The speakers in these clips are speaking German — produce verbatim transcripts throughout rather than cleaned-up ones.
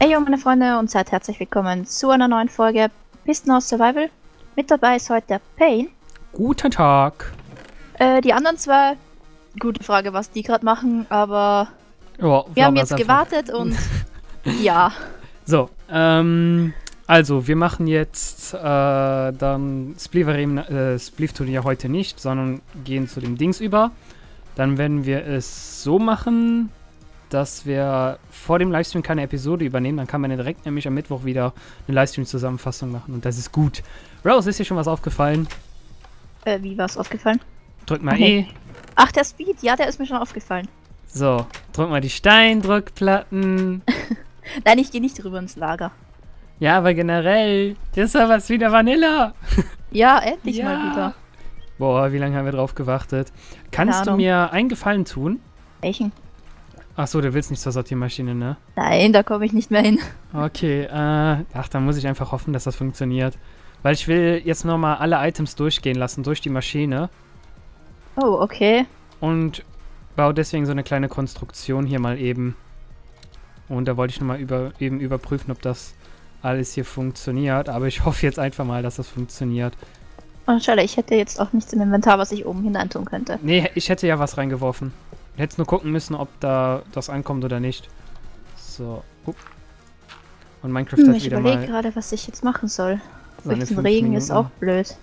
Hey yo meine Freunde und seid herzlich willkommen zu einer neuen Folge Pistenhaus Survival. Mit dabei ist heute der Pain. Guten Tag. Äh, die anderen zwei, gute Frage, was die gerade machen, aber Ja, wir haben jetzt gewartet und ja. So, ähm, also wir machen jetzt äh, dann Spliverim, äh, Spliff-Turnier heute nicht, sondern gehen zu dem Dings über. Dann werden wir es so machen, dass wir vor dem Livestream keine Episode übernehmen. Dann kann man ja direkt nämlich am Mittwoch wieder eine Livestream-Zusammenfassung machen. Und das ist gut. Rose, ist dir schon was aufgefallen? Äh, wie war es aufgefallen? Drück mal Okay. E. Ach, der Speed, ja, der ist mir schon aufgefallen. So, drück mal die Steindrückplatten. Nein, ich gehe nicht rüber ins Lager. Ja, aber generell, das war was wieder Vanilla. Ja, endlich Ja. mal wieder. Boah, wie lange haben wir drauf gewartet? Kannst Keine du Ahnung. mir einen Gefallen tun? Welchen? Achso, du willst nicht zur Sortiermaschine, ne? Nein, da komme ich nicht mehr hin. Okay, äh, ach, dann muss ich einfach hoffen, dass das funktioniert. Weil ich will jetzt nochmal alle Items durchgehen lassen, durch die Maschine. Oh, okay. Und baue deswegen so eine kleine Konstruktion hier mal eben. Und da wollte ich nochmal über, eben überprüfen, ob das alles hier funktioniert. Aber ich hoffe jetzt einfach mal, dass das funktioniert. Oh, schade, ich hätte jetzt auch nichts im Inventar, was ich oben hinein tun könnte. Nee, ich hätte ja was reingeworfen. Ich hätte nur gucken müssen, ob da das ankommt oder nicht. So. Up. Und Minecraft Hm, hat ich wieder überlege mal gerade, was ich jetzt machen soll. seine Durch den fünf Regen ist Minuten. auch blöd.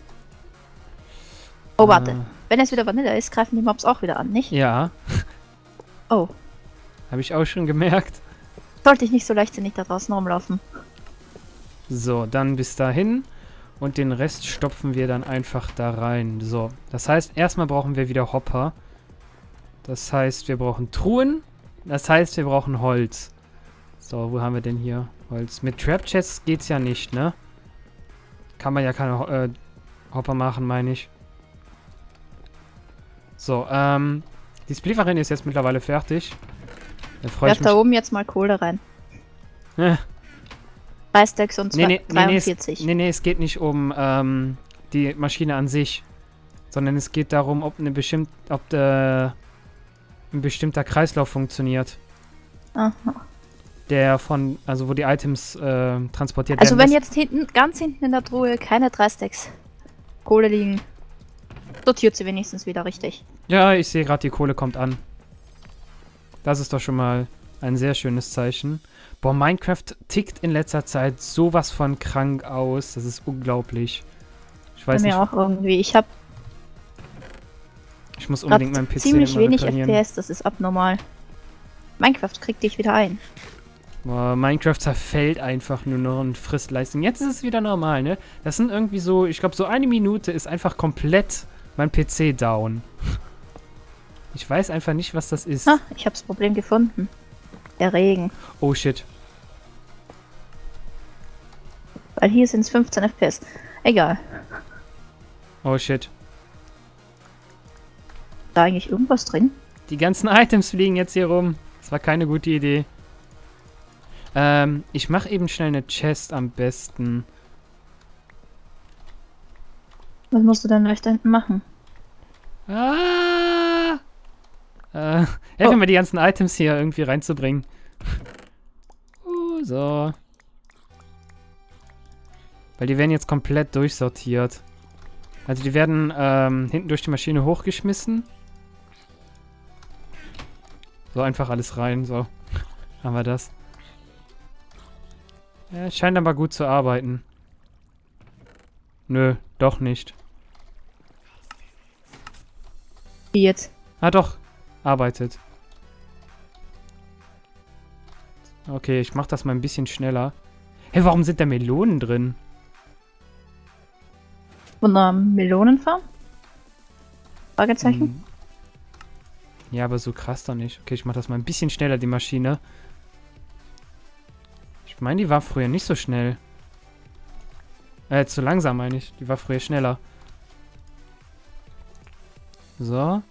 Oh, warte. Äh, Wenn es wieder Vanille ist, greifen die Mobs auch wieder an, nicht? Ja, Oh. habe ich auch schon gemerkt. Sollte ich nicht so leichtsinnig da draußen rumlaufen. So, dann bis dahin. Und den Rest stopfen wir dann einfach da rein. So, das heißt, erstmal brauchen wir wieder Hopper. Das heißt, wir brauchen Truhen. Das heißt, wir brauchen Holz. So, wo haben wir denn hier Holz? Mit Trap-Chests geht's ja nicht, ne? Kann man ja keine Ho- äh, Hopper machen, meine ich. So, ähm, die Splifferin ist jetzt mittlerweile fertig. Da freue ich Werft da mich. oben jetzt mal Kohle rein. Äh, Drei Stacks und Nee, nee, nee, nee, es, dreiundvierzig. nee, nee, es geht nicht um ähm, die Maschine an sich, sondern es geht darum, ob eine bestimmt, ob der, ein bestimmter Kreislauf funktioniert, Aha. der von, also wo die Items äh, transportiert Also werden. wenn Das- jetzt hinten, ganz hinten in der Truhe keine drei Stacks Kohle liegen, sortiert sie wenigstens wieder richtig. Ja, ich sehe gerade, die Kohle kommt an. Das ist doch schon mal ein sehr schönes Zeichen. Boah, Minecraft tickt in letzter Zeit sowas von krank aus. Das ist unglaublich. Ich Bei weiß mir nicht, auch irgendwie. Ich habe ich muss unbedingt meinen gerade P C ziemlich mal wenig reparieren. F P S, das ist abnormal. Minecraft kriegt dich wieder ein. Boah, Minecraft zerfällt einfach nur noch und frisst Leistung. Jetzt ist es wieder normal, ne? Das sind irgendwie so, ich glaube, so eine Minute ist einfach komplett mein P C down. Ich weiß einfach nicht, was das ist. Ah, ich habe das Problem gefunden. Der Regen. Oh shit. Weil hier sind es fünfzehn F P S. Egal. Oh shit. Da eigentlich irgendwas drin? Die ganzen Items fliegen jetzt hier rum. Das war keine gute Idee. Ähm, ich mache eben schnell eine Chest am besten. Was musst du denn gleich da hinten machen? Ah! Äh, helfen Oh. mir die ganzen Items hier irgendwie reinzubringen. Uh, so. Weil die werden jetzt komplett durchsortiert. Also die werden ähm, hinten durch die Maschine hochgeschmissen. So, einfach alles rein. So. Haben wir das. Ja, es scheint aber gut zu arbeiten. Nö, doch nicht. Wie jetzt? Ah, doch. Arbeitet. Okay, ich mach das mal ein bisschen schneller. Hey, warum sind da Melonen drin? Von einer Melonenfarm? Fragezeichen? Hm. Ja, aber so krass doch nicht. Okay, ich mach das mal ein bisschen schneller, die Maschine. Ich meine, die war früher nicht so schnell. Äh, zu langsam meine ich. Die war früher schneller. So.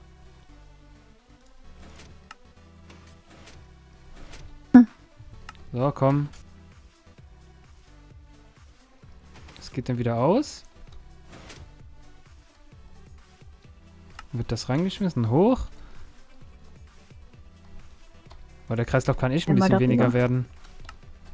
Hm. So, komm. Das geht dann wieder aus. Wird das reingeschmissen? Hoch? Aber der Kreislauf kann echt ein Immer bisschen darüber. weniger werden.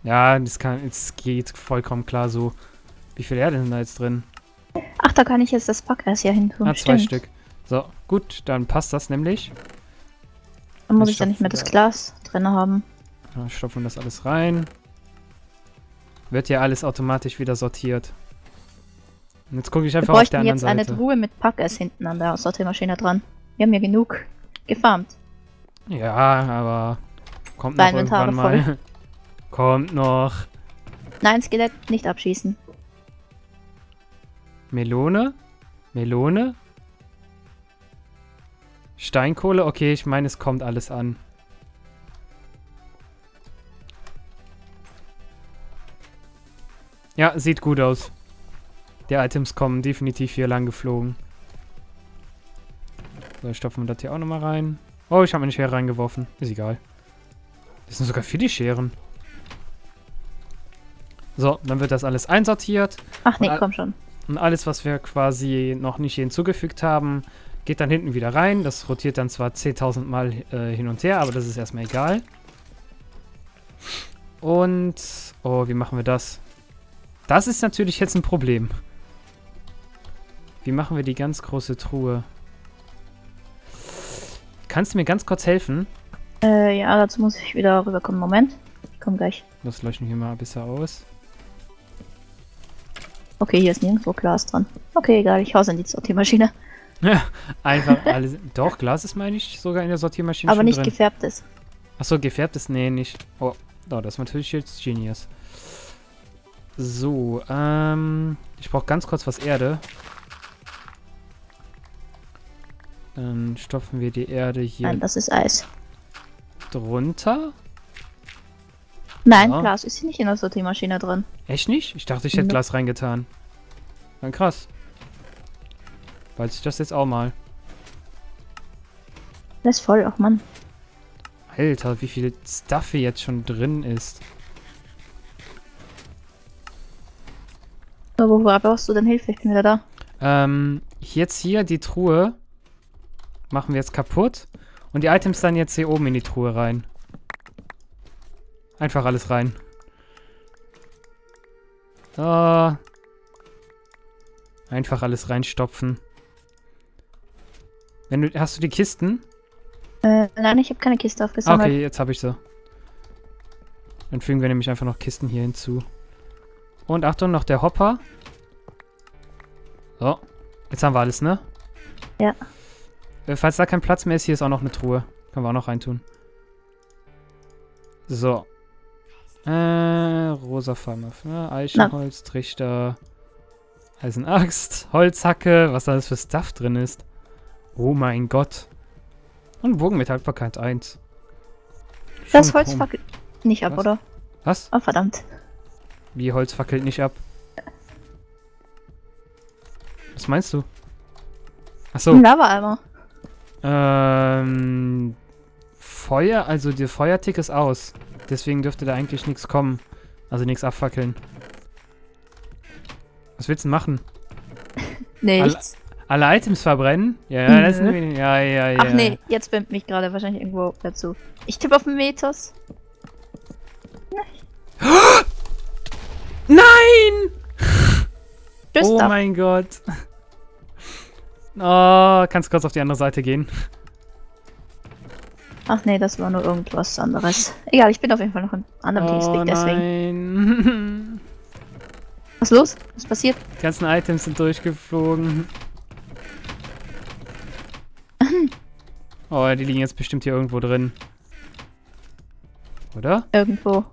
Ja, das kann, es geht vollkommen klar so. Wie viel Erde sind da jetzt drin? Ach, da kann ich jetzt das Packeis hier hin tun. Ah, zwei Stimmt. Stück. So, gut, dann passt das nämlich. Dann muss Ich ich ja nicht mehr das stopfe Glas drin haben. Dann stopfen wir das alles rein. Wird ja alles automatisch wieder sortiert. Und jetzt gucke ich Wir einfach auf der bräuchten anderen jetzt Seite. eine Truhe mit Packeis hinten an der Sortiermaschine dran. Wir haben ja genug gefarmt. Ja, aber kommt noch Dein Inventar irgendwann voll. mal. Kommt noch. Nein, Skelett nicht abschießen. Melone? Melone? Steinkohle? Okay, ich meine, es kommt alles an. Ja, sieht gut aus. Die Items kommen definitiv hier lang geflogen. So, stopfen wir das hier auch nochmal rein. Oh, ich habe meine Schere reingeworfen. Ist egal. Das sind sogar viele Scheren. So, dann wird das alles einsortiert. Ach nee, Und komm schon. Und alles, was wir quasi noch nicht hinzugefügt haben, geht dann hinten wieder rein. Das rotiert dann zwar zehntausend Mal äh, hin und her, aber das ist erstmal egal. Und, oh, wie machen wir das? Das ist natürlich jetzt ein Problem. Wie machen wir die ganz große Truhe? Kannst du mir ganz kurz helfen? Äh, ja, dazu muss ich wieder rüberkommen. Moment. Ich komme gleich. Das leuchten wir mal ein bisschen aus. Okay, hier ist nirgendwo Glas dran. Okay, egal, ich hau's in die Sortiermaschine. Einfach alles. Doch, Glas ist, meine ich, sogar in der Sortiermaschine Aber schon nicht drin. gefärbtes. Achso, gefärbtes? Nee, nicht. Oh, oh, das ist natürlich jetzt Genius. So, ähm, ich brauche ganz kurz was Erde. Dann stopfen wir die Erde hier Nein, das ist Eis. drunter. Nein, Ja. Glas ist hier nicht in der Sortiermaschine drin. Echt nicht? Ich dachte, ich hätte Nope. Glas reingetan. Dann krass. Weiß ich das jetzt auch mal. Das ist voll, ach Mann. Alter, wie viel Stuff hier jetzt schon drin ist. So, wo brauchst du denn Hilfe? Ich bin wieder da. Ähm, jetzt hier die Truhe machen wir jetzt kaputt. Und die Items dann jetzt hier oben in die Truhe rein. Einfach alles rein. So. Einfach alles reinstopfen. Wenn du, hast du die Kisten? Äh, nein, ich habe keine Kiste aufgesammelt. Okay, jetzt habe ich sie. Dann fügen wir nämlich einfach noch Kisten hier hinzu. Und Achtung, noch der Hopper. So. Jetzt haben wir alles, ne? Ja. Äh, falls da kein Platz mehr ist, hier ist auch noch eine Truhe. Können wir auch noch reintun. So. Äh, rosa Farbe. Ne? Eichenholz, Trichter, Eisenaxt, Holzhacke. Was da alles für Stuff drin ist. Oh mein Gott. Und Bogen mit Haltbarkeit eins. Das Schon Holz komisch. fackelt nicht ab, Was? oder? Was? Oh, verdammt. Wie Holz fackelt nicht ab? Was meinst du? Achso. Ein Lava-Eimer. Ähm. Feuer, also der Feuertick ist aus. Deswegen dürfte da eigentlich nichts kommen. Also nichts abfackeln. Was willst du denn machen? Nichts. Alle Items verbrennen? Ja, Mhm. das ist ein, ja, ja, ja. Ach nee, jetzt bimmt mich gerade wahrscheinlich irgendwo dazu. Ich tippe auf den Metos. Nein! Tschüss, Oh da. mein Gott. Oh, kannst du kurz auf die andere Seite gehen? Ach nee, das war nur irgendwas anderes. Egal, ich bin auf jeden Fall noch im anderen Oh Teamspeak, deswegen. nein. Was ist los? Was passiert? Die ganzen Items sind durchgeflogen. Oh, die liegen jetzt bestimmt hier irgendwo drin. Oder? Irgendwo.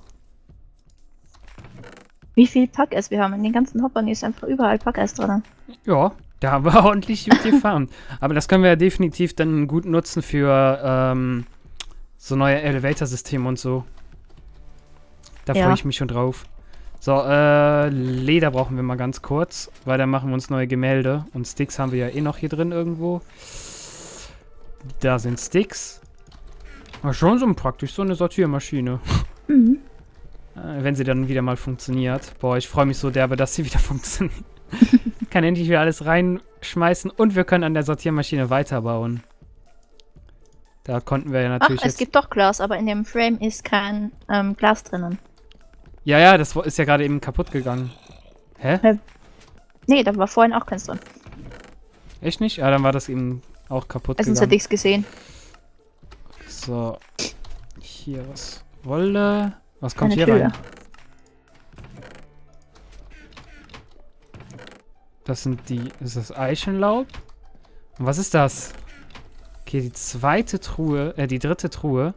Wie viel Packeis wir haben? In den ganzen Hoppern ist einfach überall Packeis drin. Ja, da haben wir ordentlich mit gefarmt. Aber das können wir ja definitiv dann gut nutzen für ähm, so neue Elevator-Systeme und so. Da Ja. freue ich mich schon drauf. So, äh, Leder brauchen wir mal ganz kurz, weil dann machen wir uns neue Gemälde. Und Sticks haben wir ja eh noch hier drin irgendwo. Da sind Sticks. Aber schon so praktisch, so eine Sortiermaschine. Mhm. Äh, wenn sie dann wieder mal funktioniert. Boah, ich freue mich so derbe, dass sie wieder funktioniert. Kann endlich wieder alles reinschmeißen und wir können an der Sortiermaschine weiterbauen. Da konnten wir ja Ach, natürlich es jetzt... gibt doch Glas, aber in dem Frame ist kein ähm, Glas drinnen. Ja, ja, das ist ja gerade eben kaputt gegangen. Hä? Nee, da war vorhin auch keins drin. Echt nicht? Ja, dann war das eben auch kaputt Also sonst gegangen. hätte ich's gesehen. So. Hier was. Wolle. Was kommt Eine hier Tür. rein? Das sind die. Ist das Eichenlaub? Und was ist das? Okay, die zweite Truhe. Äh, die dritte Truhe.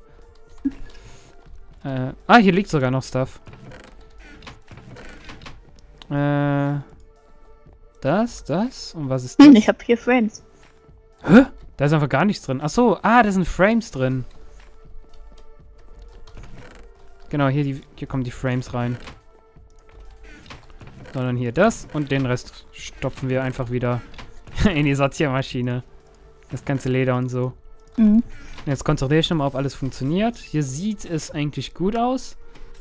Äh. Ah, hier liegt sogar noch Stuff. Äh. Das, das. Und was ist das? Hm, ich habe hier Frames. Hä? Da ist einfach gar nichts drin. Achso, ah, da sind Frames drin. Genau, hier, die, hier kommen die Frames rein. Sondern hier das und den Rest stopfen wir einfach wieder in die Sortiermaschine. Das ganze Leder und so. Mhm. Jetzt kontrolliere ich nochmal, ob alles funktioniert. Hier sieht es eigentlich gut aus.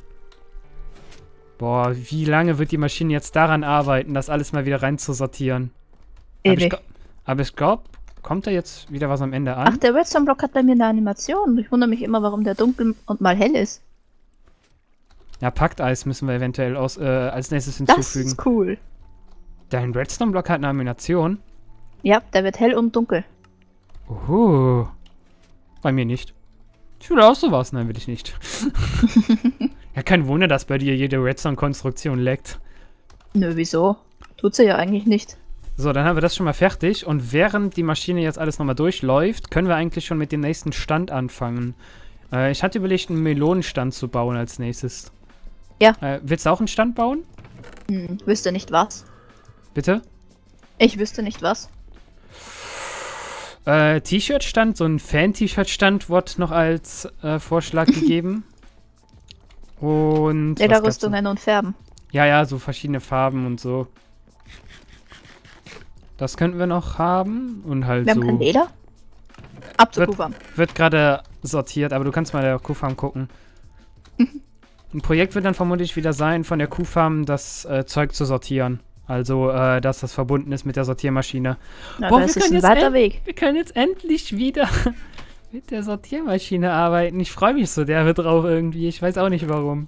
Boah, wie lange wird die Maschine jetzt daran arbeiten, das alles mal wieder rein zu sortieren? Aber ich, Ewig. gl- aber ich glaube, kommt da jetzt wieder was am Ende Ach, an? der Redstone-Block hat bei mir eine Animation. Ich wundere mich immer, warum der dunkel und mal hell ist. Ja, Pakteis müssen wir eventuell aus, äh, als nächstes Das hinzufügen. ist cool. Dein Redstone-Block hat eine Animation. Ja, der wird hell und dunkel. Uhu. Bei mir nicht. Ich will auch sowas. Nein, will ich nicht. Ja, kein Wunder, dass bei dir jede Redstone-Konstruktion leckt. Nö, wieso? Tut sie ja eigentlich nicht. So, dann haben wir das schon mal fertig. Und während die Maschine jetzt alles nochmal durchläuft, können wir eigentlich schon mit dem nächsten Stand anfangen. Äh, ich hatte überlegt, einen Melonenstand zu bauen als nächstes. Ja. Äh, willst du auch einen Stand bauen? Hm, wüsste nicht was. Bitte? Ich wüsste nicht was. Äh, T-Shirt-Stand, so ein Fan-T-Shirt-Stand wurde noch als äh, Vorschlag gegeben. Und. was gab's noch? Lederrüstungen und Färben. Ja, ja, so verschiedene Farben und so. Das könnten wir noch haben. Und halt Wir so. haben kein Leder. Ab zur Wird- Kuhfarm. Wird gerade sortiert, aber du kannst mal der Kuhfarm gucken. Ein Projekt wird dann vermutlich wieder sein, von der Kuhfarm das äh, Zeug zu sortieren. Also, äh, dass das verbunden ist mit der Sortiermaschine. Na, Boah, das wir ist können ein jetzt weiter end- Weg. Wir können jetzt endlich wieder mit der Sortiermaschine arbeiten. Ich freue mich so derbe drauf irgendwie. Ich weiß auch nicht warum.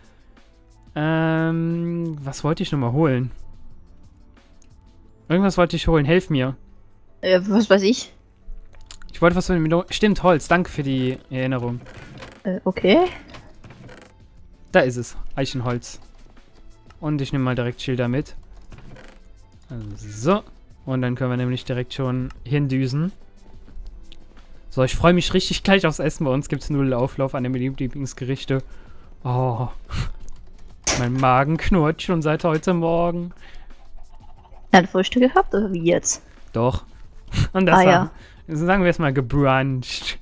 Ähm, was wollte ich nochmal holen? Irgendwas wollte ich holen. Helf mir. Äh, was weiß ich. Ich wollte was von dem Melo- Stimmt, Holz. Danke für die Erinnerung. Äh, okay. Da ist es. Eichenholz. Und ich nehme mal direkt Schilder mit. So. Und dann können wir nämlich direkt schon hindüsen. So, ich freue mich richtig gleich aufs Essen. Bei uns gibt es Nudelauflauf an den Lieblingsgerichte. Oh. Mein Magen knurrt schon seit heute Morgen. Ein Frühstück gehabt oder wie jetzt? Doch. Und das Ah, war, ja. sagen wir jetzt mal gebruncht.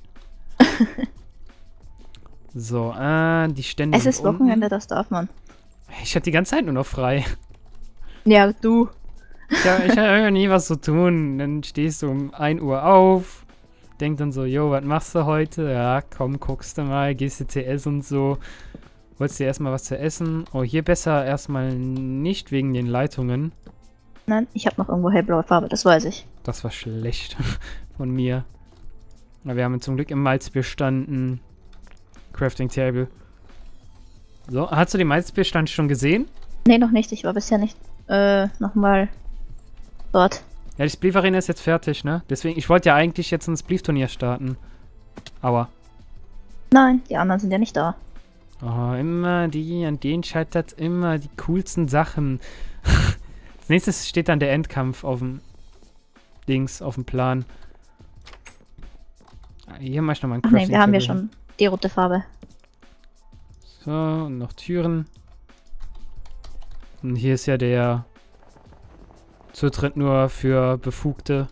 So, äh, die Stände Es sind ist Wochenende, unten. das darf man. Ich hatte die ganze Zeit nur noch frei. Ja, du. Ich habe ich hab immer nie was zu tun. Dann stehst du um ein Uhr auf, denk dann so, jo, was machst du heute? Ja, komm, guckst du mal, gehst du C S und so. Wolltest dir erstmal was zu essen? Oh, hier besser erstmal nicht wegen den Leitungen. Nein, ich habe noch irgendwo hellblaue Farbe, das weiß ich. Das war schlecht von mir. Aber wir haben zum Glück im Malzbierstand Crafting Table. So, hast du den Malzbierstand schon gesehen? Nee, noch nicht. Ich war bisher nicht, äh, nochmal dort. Ja, die Spleef Arena ist jetzt fertig, ne? Deswegen, ich wollte ja eigentlich jetzt ein Spleef-Turnier starten. Aua. Nein, die anderen sind ja nicht da. Oh, immer die, an denen scheitert immer die coolsten Sachen. Als nächstes steht dann der Endkampf auf dem Dings, auf dem Plan. Ah, hier mach ich nochmal ein Ach Crafting nee, wir haben ja Table hin. schon die rote Farbe. So, und noch Türen. Und hier ist ja der Zutritt nur für Befugte.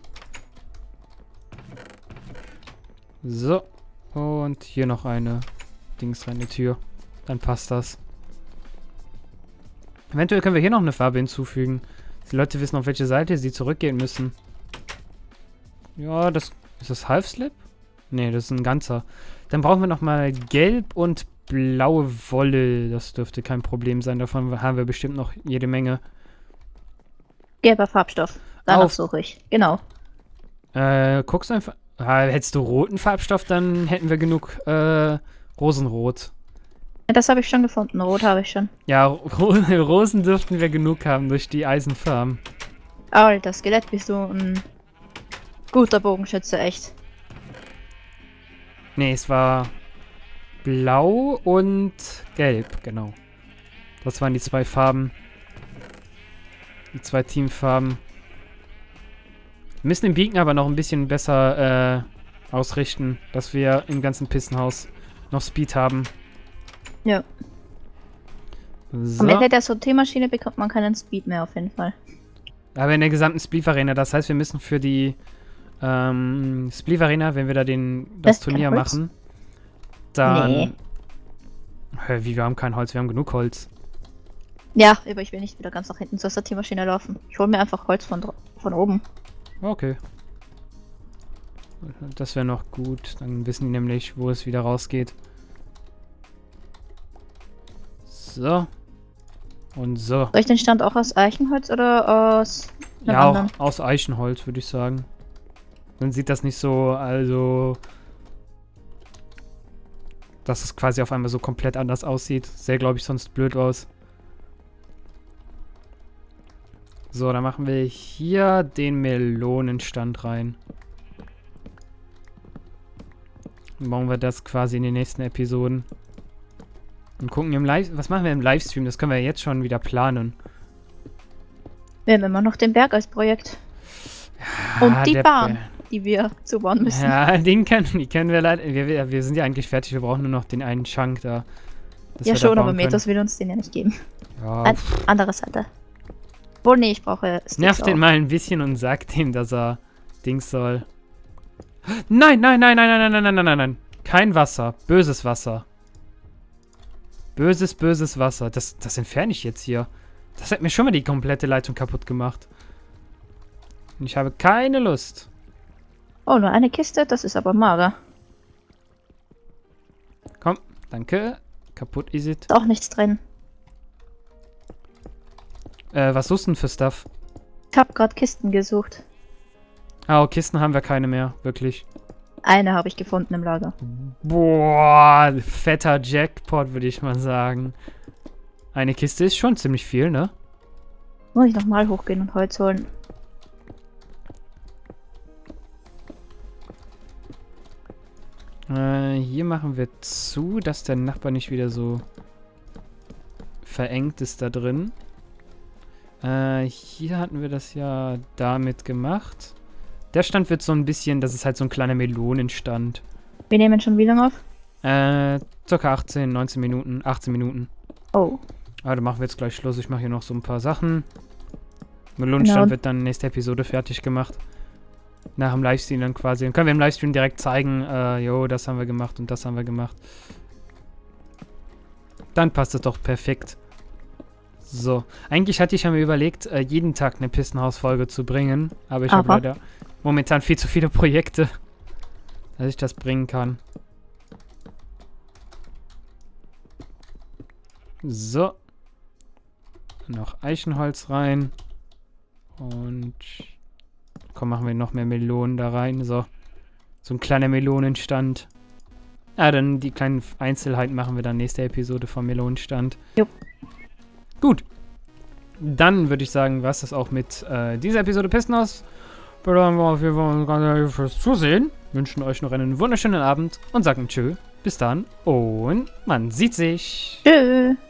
So. Und hier noch eine Dings rein, eine Tür. Dann passt das. Eventuell können wir hier noch eine Farbe hinzufügen. dass die Leute wissen, auf welche Seite sie zurückgehen müssen. Ja, das... Ist das Half-Slip? Nee, das ist ein ganzer. Dann brauchen wir nochmal gelb und blaue Wolle. Das dürfte kein Problem sein. Davon haben wir bestimmt noch jede Menge. Gelber Farbstoff. Danach Auf. suche ich. Genau. Äh, guckst du einfach... Ah, hättest du roten Farbstoff, dann hätten wir genug, äh, Rosenrot. Ja, das habe ich schon gefunden. Rot habe ich schon. Ja, Ro Rosen dürften wir genug haben durch die Eisenfarm. Alter, Skelett, bist du ein guter Bogenschütze, echt. Nee, es war blau und gelb, genau. Das waren die zwei Farben. Die zwei Teamfarben. Wir müssen den Beacon aber noch ein bisschen besser äh, ausrichten, dass wir im ganzen Pissenhaus noch Speed haben. Ja. So. Am Ende der Sortiermaschine bekommt man keinen Speed mehr auf jeden Fall. Aber in der gesamten Spleef-Arena, das heißt, wir müssen für die ähm, Spleef-Arena, wenn wir da den, das, Das Turnier kein Holz? machen, dann... Nee. Hä, wie, wir haben kein Holz, wir haben genug Holz. Ja, aber ich will nicht wieder ganz nach hinten zur Sortiermaschine laufen. Ich hole mir einfach Holz von, dra- von oben. Okay. Das wäre noch gut, dann wissen die nämlich, wo es wieder rausgeht. So. Und so. Soll ich den Stand auch aus Eichenholz oder aus einem Ja, auch anderen? aus Eichenholz, würde ich sagen. Dann sieht das nicht so, also... dass es quasi auf einmal so komplett anders aussieht. Sähe, glaube ich, sonst blöd aus. So, dann machen wir hier den Melonenstand rein. Dann bauen wir das quasi in den nächsten Episoden. Und gucken im Live... Was machen wir im Livestream? Das können wir jetzt schon wieder planen. Wir haben immer noch den Berg als Projekt. Und Ah, die der Bahn, Bär. die wir zubauen müssen. Ja, den können, die können wir leider... Wir, wir, wir sind ja eigentlich fertig. Wir brauchen nur noch den einen Chunk da. dass Ja wir da schon, aber bauen können. Metos will uns den ja nicht geben. Ja, An andere Seite. Wohl, nee, ich brauche Sticks nervt den auch. mal ein bisschen und sagt ihm, dass er Dings soll. Nein, nein, nein, nein, nein, nein, nein, nein, nein, nein. Kein Wasser. Böses Wasser. Böses, böses Wasser. Das, das entferne ich jetzt hier. Das hat mir schon mal die komplette Leitung kaputt gemacht. Und ich habe keine Lust. Oh, nur eine Kiste, das ist aber mager. Komm, danke. Kaputt ist it. Ist auch nichts drin. Äh, was suchst du denn für Stuff? Ich habe gerade Kisten gesucht. Ah, oh, Kisten haben wir keine mehr. Wirklich. Eine habe ich gefunden im Lager. Boah, fetter Jackpot, würde ich mal sagen. Eine Kiste ist schon ziemlich viel, ne? Muss ich nochmal hochgehen und Holz holen. Äh, hier machen wir zu, dass der Nachbar nicht wieder so verengt ist da drin. Äh, hier hatten wir das ja damit gemacht. Der Stand wird so ein bisschen, das ist halt so ein kleiner Melonenstand. Wir nehmen schon wie lange auf? Äh, circa achtzehn, neunzehn Minuten, achtzehn Minuten. Oh. Ah, dann machen wir jetzt gleich Schluss. Ich mache hier noch so ein paar Sachen. Melonenstand Genau. wird dann nächste Episode fertig gemacht. Nach dem Livestream dann quasi. Dann können wir im Livestream direkt zeigen, äh, jo, das haben wir gemacht und das haben wir gemacht. Dann passt es doch perfekt. So. Eigentlich hatte ich ja mir überlegt, äh, jeden Tag eine Pissenhaus-Folge zu bringen. Aber ich habe Aber? leider momentan viel zu viele Projekte, dass ich das bringen kann. So. Noch Eichenholz rein. Und komm, machen wir noch mehr Melonen da rein. So. So ein kleiner Melonenstand. Ja, dann die kleinen Einzelheiten machen wir dann nächste Episode vom Melonenstand. Jupp. Gut. Dann würde ich sagen, was das auch mit äh, dieser Episode Pissenhaus. Bedanken wir auf jeden Fall ganz herzlich fürs Zusehen. Wünschen euch noch einen wunderschönen Abend und sagen tschö. Bis dann und man sieht sich. Tschö.